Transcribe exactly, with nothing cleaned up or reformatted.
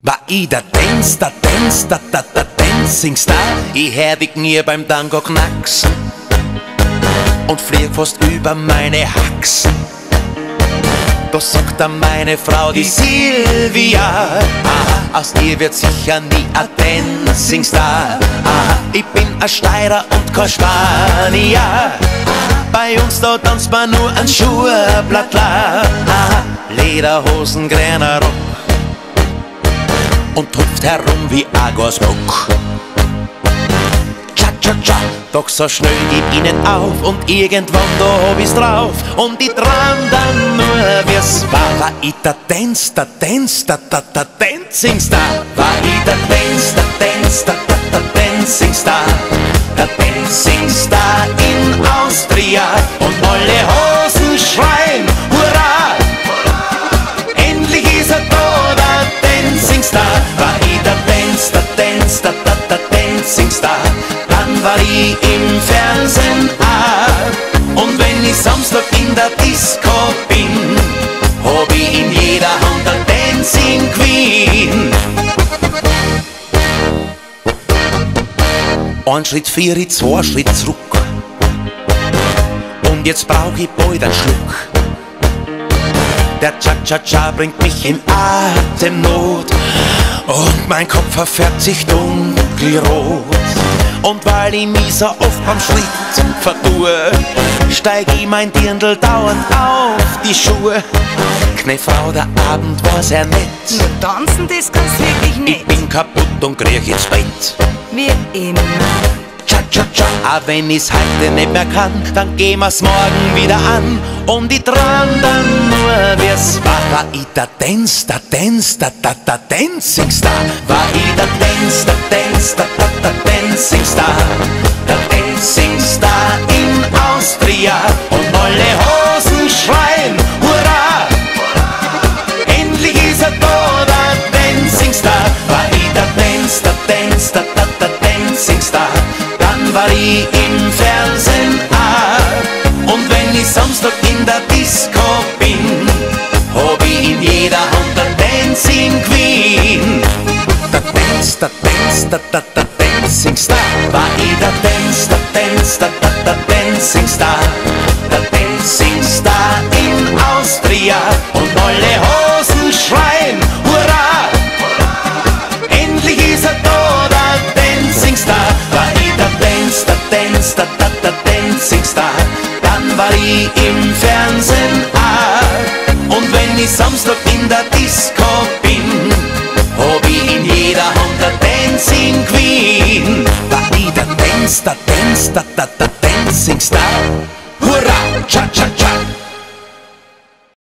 War ich der Dance, der Dance, der, der, der Dancing Star. Ich hör die Knie beim Tango knacksen und flieg fast über meine Haxen. Da sagt dann meine Frau, die Silvia, aha, aus ihr wird sicher nie ein Dancing Star. Aha, ich bin ein Steirer und kein Spanier. Bei uns da tanzt man nur ein Schuhblattler. Aha, Lederhosen, grüner Rock und hüpft herum wie Agosbock. Cha cha cha, doch so schnell geht ihnen auf und irgendwann da hab ich's drauf und ich träum dann nur wie's war. War ich der Dance, der Dance, der, der, der Dancing Star. War ich der Dance, der Dance, der, der, der Dancing Star. Der Dancing Star in Austria und alle Hosen schreien Hurra! Endlich ist er da, der Dancing Star. War ich der Dance, der Dance, der, der, der Dancing Star. Dann war ich im Fernsehen auch. Und wenn ich Samstag in der Disco bin, hab ich in jeder Hand der Dancing Queen. Ein Schritt vier, zwei Schritt zurück. Und jetzt brauch ich bald einen Schluck. Der Cha-Cha-Cha bringt mich in Atemnot und mein Kopf verfärbt sich dunkelrot. Und weil ich mich so oft beim Schritt vertue, steig ich mein Dirndl dauernd auf die Schuhe. Knefrau, der Abend war sehr nett. Nur tanzen, das kannst wirklich nicht. Ich bin kaputt und kriech ins Bett. Wie immer. Cha-Cha-Cha, auch wenn ich's heute nicht mehr kann, dann gehen wir's morgen wieder an. Und ich träum dann nur, wie's war. War ich der Dance, der Dance, der, der, der Dancing Star. War ich der Dance, der Dance, der, der, der Dancing Star. Der Dancing Star in Austria und alle Hosen schreien Hurra! Endlich ist er da, der Dancing Star. War ich der Dance, der Dance, der, der, der Dancing Star. Dann war ich im Fernsehen auch. Und wenn ich Samstag in der Disco bin, hab ich in jeder Hand der Dancing Queen. Der Dance, der Dance, der, der, der Dancing Star. War ich der Dance, der Dance, der, der, der Dancing Star. Der Dancing Star in Austria und alle Hosen schreien Hurra! Endlich ist er da, der Dancing Star. War ich der Dance, der Dance, der, der, der Dancing Star. Dann war ich im Fernsehen auch. Und wenn ich Samstag in der Disco bin, hab ich in jeder Hand der Dancing Queen. War ich der Dance, der Dance, der, der, der Dancing Star. Hurra! Cha cha